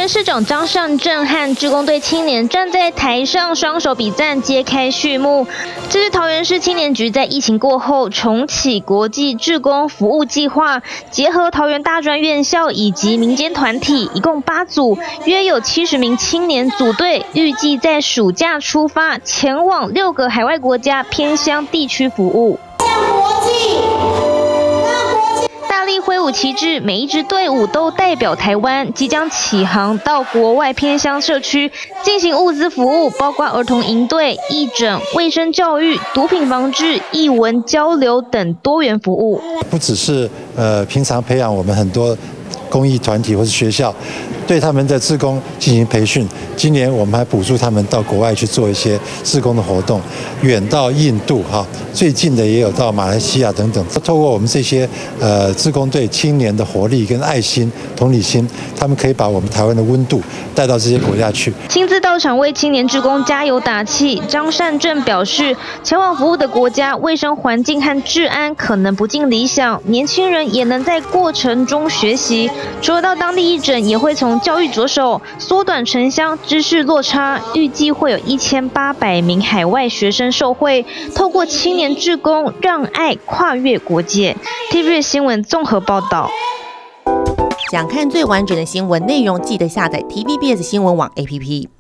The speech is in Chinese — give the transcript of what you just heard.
园市长张善政和志工队青年站在台上，双手比赞，揭开序幕。这是桃园市青年局在疫情过后重启国际志工服务计划，结合桃园大专院校以及民间团体，一共8组，约有70名青年组队，预计在暑假出发，前往6个海外国家偏乡地区服务。大力挥舞旗帜，每一支队伍都代表台湾，即将起航到国外偏乡社区进行物资服务，包括儿童营队、义诊、卫生教育、毒品防治、艺文交流等多元服务。 不只是平常培养我们很多公益团体或是学校，对他们的志工进行培训。今年我们还补助他们到国外去做一些志工的活动，远到印度哈，最近的也有到马来西亚等等。透过我们这些志工队青年的活力跟爱心、同理心，他们可以把我们台湾的温度带到这些国家去。 亲自到场为青年志工加油打气。张善政表示，前往服务的国家卫生环境和治安可能不尽理想，年轻人也能在过程中学习。除了到当地义诊，也会从教育着手，缩短城乡知识落差。预计会有1800名海外学生受惠，透过青年志工，让爱跨越国界。TVBS 新闻综合报道。 想看最完整的新闻内容，记得下载 TVBS 新闻网 APP。